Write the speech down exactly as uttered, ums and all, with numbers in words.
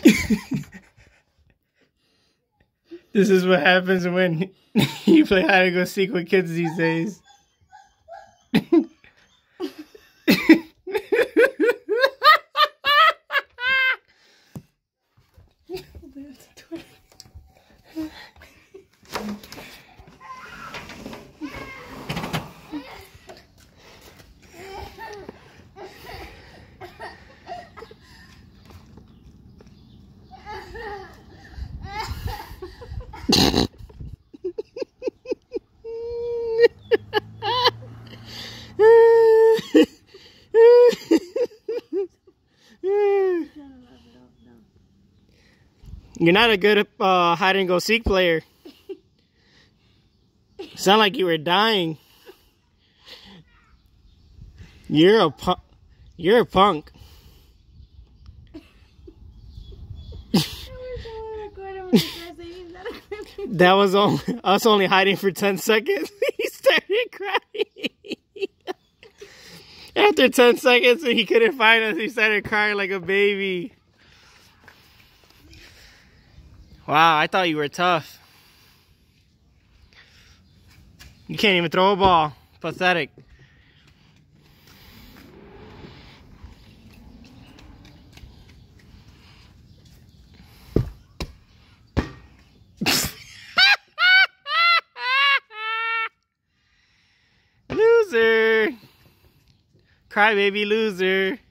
This is what happens when you play hide and go seek with kids these days. You're not a good uh, hide and go seek player. Sound like you were dying. You're a pu You're a punk. That was only us only hiding for ten seconds. He started crying. After ten seconds and he couldn't find us, he started crying like a baby. Wow, I thought you were tough. You can't even throw a ball. Pathetic. Loser. Crybaby loser.